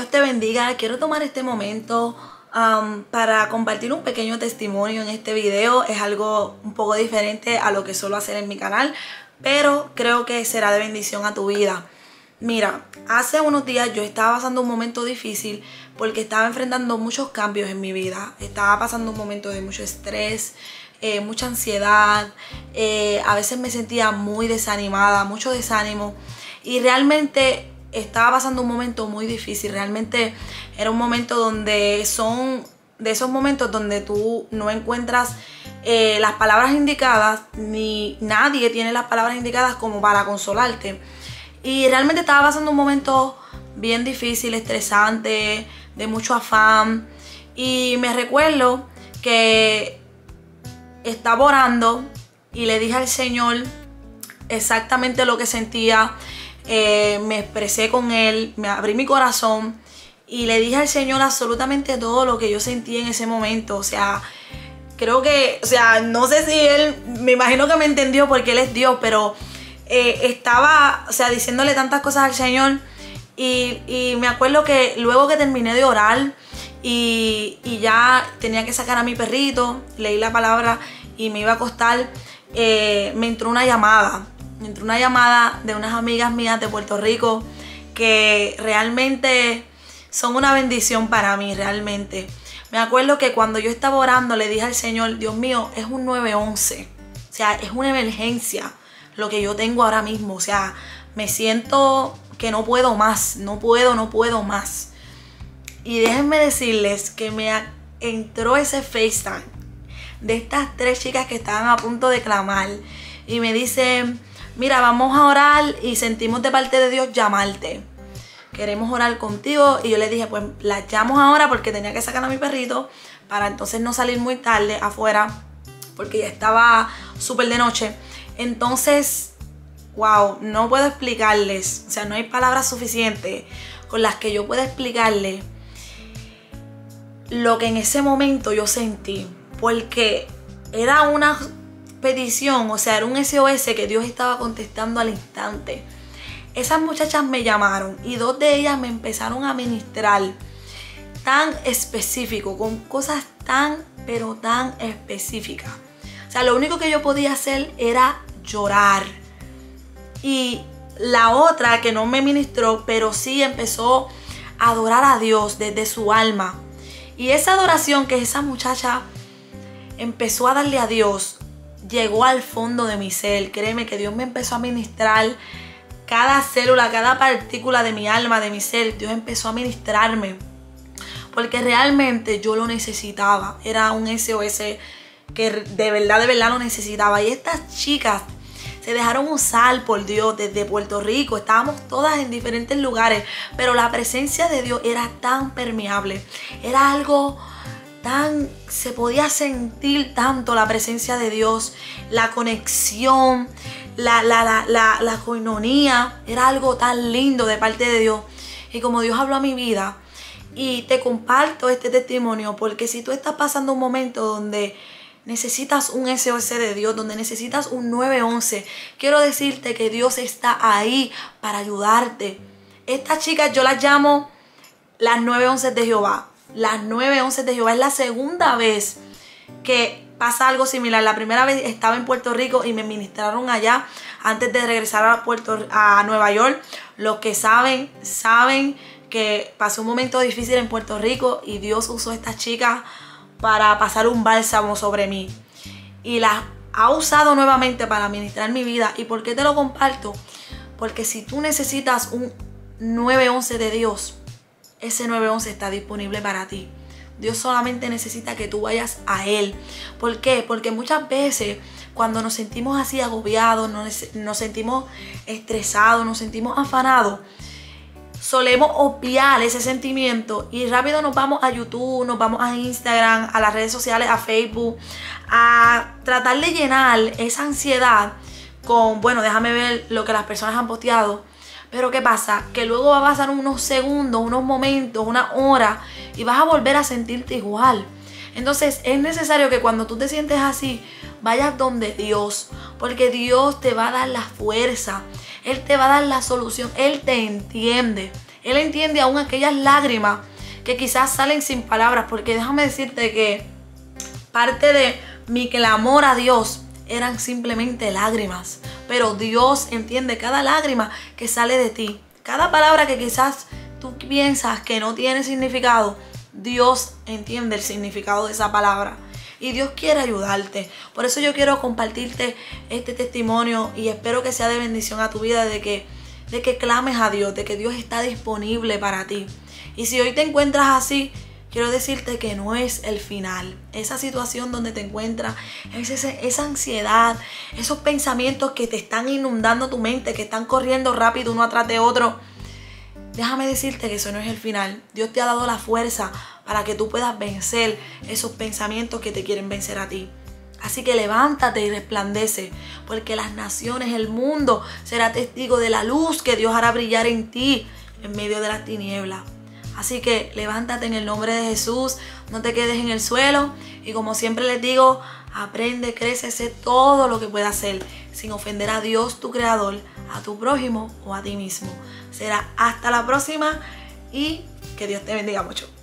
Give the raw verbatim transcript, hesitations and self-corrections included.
Dios te bendiga. Quiero tomar este momento um, para compartir un pequeño testimonio en este video. Es algo un poco diferente a lo que suelo hacer en mi canal, pero creo que será de bendición a tu vida. Mira, hace unos días yo estaba pasando un momento difícil porque estaba enfrentando muchos cambios en mi vida. Estaba pasando un momento de mucho estrés, eh, mucha ansiedad, eh, a veces me sentía muy desanimada, mucho desánimo, y realmente estaba pasando un momento muy difícil. Realmente era un momento donde son de esos momentos donde tú no encuentras eh, las palabras indicadas, ni nadie tiene las palabras indicadas como para consolarte. Y realmente estaba pasando un momento bien difícil, estresante, de mucho afán. Y me recuerdo que estaba orando y le dije al Señor exactamente lo que sentía. Eh, me expresé con Él, me abrí mi corazón y le dije al Señor absolutamente todo lo que yo sentí en ese momento. O sea, creo que, o sea, no sé si Él, me imagino que me entendió porque Él es Dios, pero eh, estaba, o sea, diciéndole tantas cosas al Señor. Y, y me acuerdo que luego que terminé de orar y, y ya tenía que sacar a mi perrito, leí la palabra y me iba a acostar, eh, me entró una llamada. Me entró una llamada de unas amigas mías de Puerto Rico que realmente son una bendición para mí, realmente. Me acuerdo que cuando yo estaba orando le dije al Señor, Dios mío, es un nueve once. O sea, es una emergencia lo que yo tengo ahora mismo. O sea, me siento que no puedo más, no puedo, no puedo más. Y déjenme decirles que me entró ese FaceTime de estas tres chicas que estaban a punto de clamar y me dicen: mira, vamos a orar y sentimos de parte de Dios llamarte. Queremos orar contigo. Y yo les dije, pues la llamo ahora porque tenía que sacar a mi perrito para entonces no salir muy tarde afuera porque ya estaba súper de noche. Entonces, wow, no puedo explicarles. O sea, no hay palabras suficientes con las que yo pueda explicarles lo que en ese momento yo sentí. Porque era una petición, o sea, era un S O S que Dios estaba contestando al instante. Esas muchachas me llamaron y dos de ellas me empezaron a ministrar tan específico, con cosas tan, pero tan específicas. O sea, lo único que yo podía hacer era llorar. Y la otra que no me ministró, pero sí empezó a adorar a Dios desde su alma. Y esa adoración que esa muchacha empezó a darle a Dios llegó al fondo de mi ser. Créeme que Dios me empezó a ministrar cada célula, cada partícula de mi alma, de mi ser. Dios empezó a ministrarme porque realmente yo lo necesitaba. Era un S O S que de verdad, de verdad lo necesitaba. Y estas chicas se dejaron usar por Dios desde Puerto Rico. Estábamos todas en diferentes lugares, pero la presencia de Dios era tan permeable. Era algo tan, se podía sentir tanto la presencia de Dios, la conexión, la, la, la, la, la coinonía. Era algo tan lindo de parte de Dios. Y como Dios habló a mi vida, y te comparto este testimonio porque si tú estás pasando un momento donde necesitas un S O S de Dios, donde necesitas un nueve once, quiero decirte que Dios está ahí para ayudarte. Estas chicas yo las llamo las nueve once de Jehová. Las nueve once de Jehová. Es la segunda vez que pasa algo similar. La primera vez estaba en Puerto Rico y me ministraron allá antes de regresar a, Puerto, a Nueva York. Los que saben, saben que pasé un momento difícil en Puerto Rico y Dios usó a estas chicas para pasar un bálsamo sobre mí. Y las ha usado nuevamente para ministrar mi vida. ¿Y por qué te lo comparto? Porque si tú necesitas un nueve once de Dios, ese nueve once está disponible para ti. Dios solamente necesita que tú vayas a Él. ¿Por qué? Porque muchas veces cuando nos sentimos así agobiados, nos, nos sentimos estresados, nos sentimos afanados, solemos obviar ese sentimiento y rápido nos vamos a YouTube, nos vamos a Instagram, a las redes sociales, a Facebook, a tratar de llenar esa ansiedad con, bueno, déjame ver lo que las personas han posteado. Pero ¿qué pasa? Que luego va a pasar unos segundos, unos momentos, una hora y vas a volver a sentirte igual. Entonces es necesario que cuando tú te sientes así, vayas donde Dios, porque Dios te va a dar la fuerza, Él te va a dar la solución, Él te entiende. Él entiende aún aquellas lágrimas que quizás salen sin palabras, porque déjame decirte que parte de mi clamor a Dios eran simplemente lágrimas, pero Dios entiende cada lágrima que sale de ti, cada palabra que quizás tú piensas que no tiene significado. Dios entiende el significado de esa palabra y Dios quiere ayudarte. Por eso yo quiero compartirte este testimonio y espero que sea de bendición a tu vida, de que, de que clames a Dios, de que Dios está disponible para ti. Y si hoy te encuentras así, quiero decirte que no es el final. Esa situación donde te encuentras, es ese, esa ansiedad, esos pensamientos que te están inundando tu mente, que están corriendo rápido uno atrás de otro. Déjame decirte que eso no es el final. Dios te ha dado la fuerza para que tú puedas vencer esos pensamientos que te quieren vencer a ti. Así que levántate y resplandece, porque las naciones, el mundo será testigo de la luz que Dios hará brillar en ti en medio de las tinieblas. Así que levántate en el nombre de Jesús, no te quedes en el suelo y como siempre les digo, aprende, crece, sé todo lo que puedas hacer sin ofender a Dios, tu creador, a tu prójimo o a ti mismo. Será hasta la próxima y que Dios te bendiga mucho.